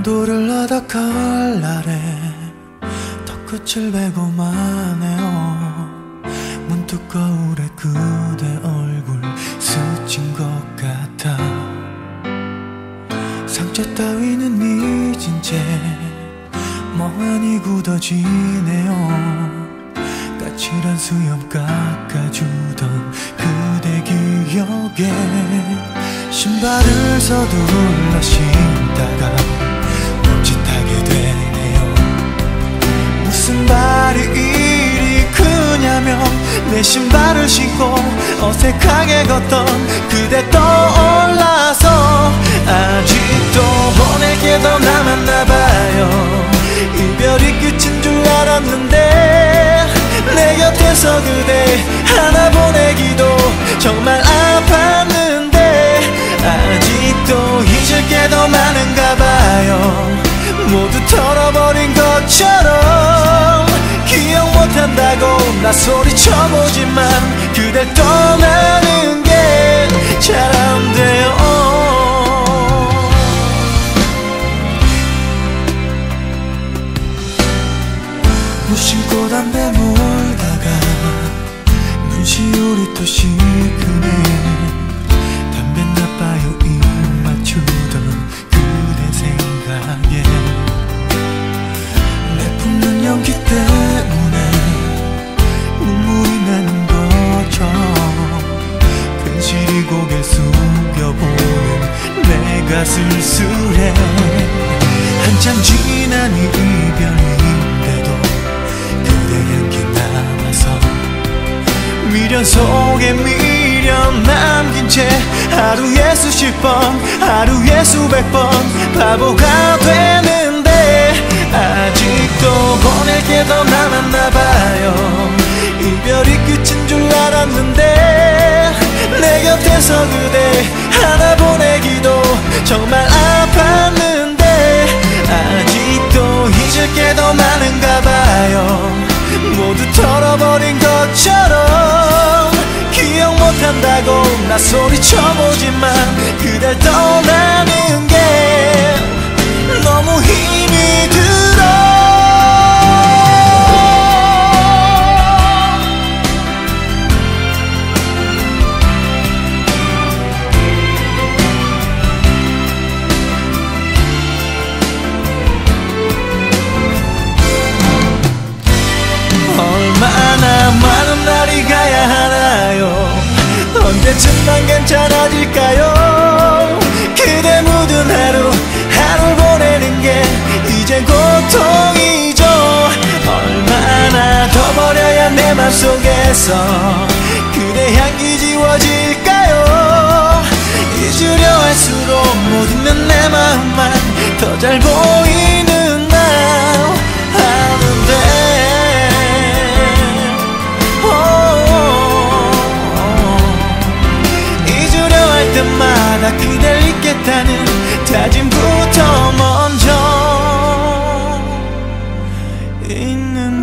강도를 나닥할 날에 턱끝을 베고만 해요. 문득 거울에 그대 얼굴 스친 것 같아. 상처 따위는 잊은 채 멍하니 굳어지네요. 까칠한 수염 깎아주던 그대 기억에 신발을 서둘러 신다가 멈칫하게 되네요. 무슨 발이 이리 크냐며 내 신발을 신고 어색하게 걷던 그대 떠올라서 아직도 보낼 게 더 남았나봐요. 이별이 끝인 줄 알았는데 내 곁에서 그대 하나 보내기도 정말 아팠는데 아직도 잊을 게 더 많은가봐요. 모두 털어버린 것처럼 기억 못한다고 나 소리쳐보지만 그댈 떠나는 게 잘 안 돼요. 무심코 담배 몰다가 눈시울이 또 시큰해. 담배 나빠요 입 맞추던 그대 생각에 내뿜는 연기 때문에 눈물이 나는 것처럼 괜시리 고개 숙여보는 내가 쓸쓸해. 한참 지난 이별인데도 그대 향기 남아서 미련 속에 미련 남긴 채 하루에 수십 번 하루에 수백 번 바보가 되는데 아직도 보낼 게 더 남았나봐요. 이별이 끝인 줄 알았는데 내 곁에서 그대 하나 보내기도 정말 아팠는데 아직도 잊을 게 더 많은가봐요. 모두 털어버린 것처럼 기억 못한다고 나 소리쳐보지만 그댈 떠나는 게 너무 힘이 들어. 얼마나 많은 날이 가야 하나요? 언제쯤 난 괜찮아질까요? 그대 묻은 하루 하루 보내는 게 이제 고통이죠. 얼마나 더 버려야 내 맘속에서 그대 향기 지워질까요? 잊으려 할수록 못 잊는 내 마음만 더 잘 보이는 나 아는데 때마다 그댈 잊겠다는 다짐부터 먼저 있는